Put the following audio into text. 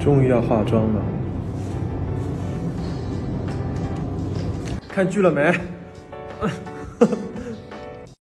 终于要化妆了，看剧了没？